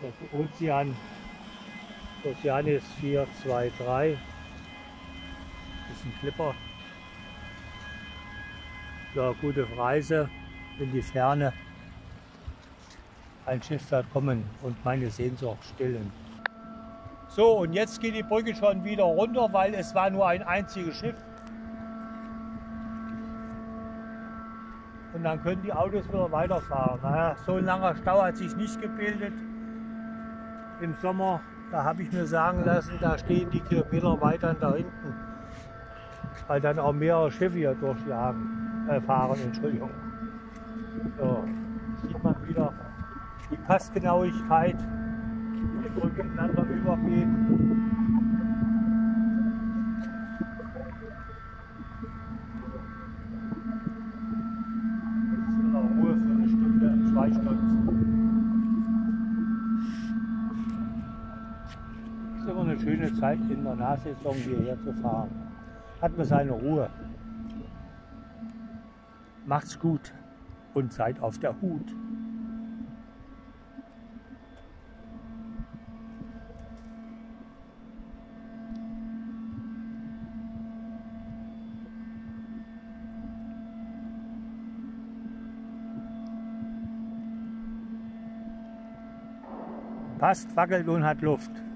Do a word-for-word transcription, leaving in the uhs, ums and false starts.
Das Ozean, Oceanis vier zwei drei. Das ist ein Clipper. Ja, gute Reise in die Ferne. Ein Schiff wird kommen und meine Sehnsucht stillen. So, und jetzt geht die Brücke schon wieder runter, weil es war nur ein einziges Schiff. Und dann können die Autos wieder weiterfahren. Naja, so ein langer Stau hat sich nicht gebildet im Sommer. Da habe ich mir sagen lassen, da stehen die Kilometer weiter da hinten, weil dann auch mehrere Schiffe hier durchjagen, äh, fahren. Entschuldigung. So, sieht man wieder die Passgenauigkeit, wie die Brücke ineinander übergeht. Ruhe für eine Stunde, zwei Stunden. Es ist immer eine schöne Zeit in der Nahsaison hierher zu fahren. Hat man seine Ruhe. Macht's gut und seid auf der Hut. Passt, wackelt und hat Luft.